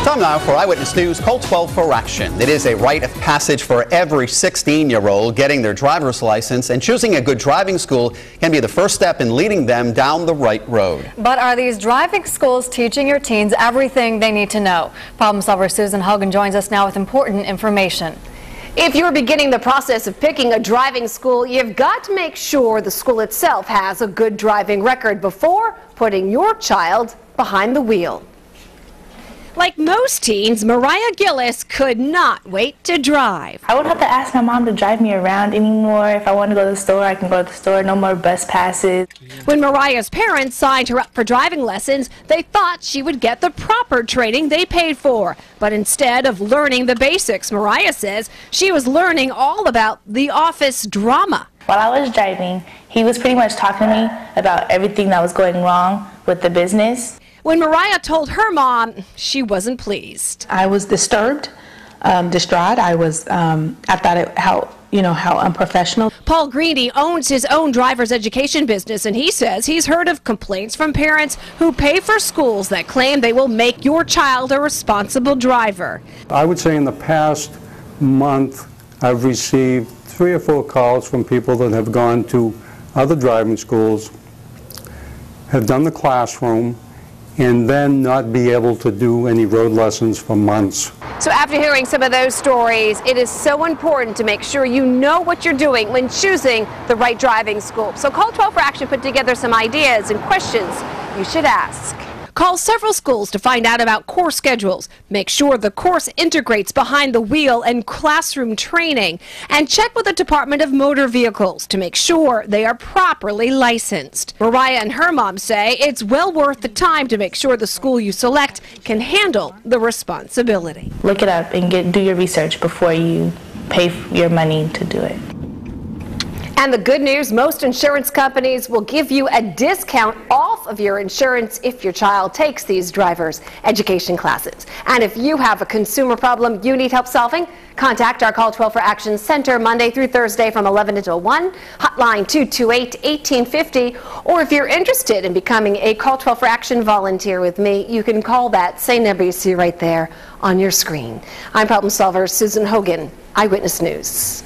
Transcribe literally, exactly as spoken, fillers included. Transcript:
Time now for Eyewitness News, Call twelve for action. It is a rite of passage for every sixteen-year-old. Getting their driver's license and choosing a good driving school can be the first step in leading them down the right road. But are these driving schools teaching your teens everything they need to know? Problem solver Susan Hogan joins us now with important information. If you're beginning the process of picking a driving school, you've got to make sure the school itself has a good driving record before putting your child behind the wheel. Like most teens, Mariah Gillis could not wait to drive. I won't have to ask my mom to drive me around anymore. If I want to go to the store, I can go to the store. No more bus passes. When Mariah's parents signed her up for driving lessons, they thought she would get the proper training they paid for. But instead of learning the basics, Mariah says she was learning all about the office drama. While I was driving, he was pretty much talking to me about everything that was going wrong with the business. When Mariah told her mom, she wasn't pleased. I was disturbed, um, distraught. I was, um, I thought it, how, you know, how unprofessional. Paul Greeny owns his own driver's education business, and he says he's heard of complaints from parents who pay for schools that claim they will make your child a responsible driver. I would say in the past month, I've received three or four calls from people that have gone to other driving schools, have done the classroom, and then not be able to do any road lessons for months. So after hearing some of those stories, it is so important to make sure you know what you're doing when choosing the right driving school. So Call twelve for Action put together some ideas and questions you should ask. Call several schools to find out about course schedules. Make sure the course integrates behind the wheel and classroom training. And check with the Department of Motor Vehicles to make sure they are properly licensed. Mariah and her mom say it's well worth the time to make sure the school you select can handle the responsibility. Look it up and get do your research before you pay your money to do it. And the good news, most insurance companies will give you a discount off of your insurance if your child takes these driver's education classes. And if you have a consumer problem you need help solving, contact our Call twelve for Action Center Monday through Thursday from eleven until one, hotline two two eight, one eight five zero. Or if you're interested in becoming a Call twelve for Action volunteer with me, you can call that same number you see right there on your screen. I'm problem solver Susan Hogan, Eyewitness News.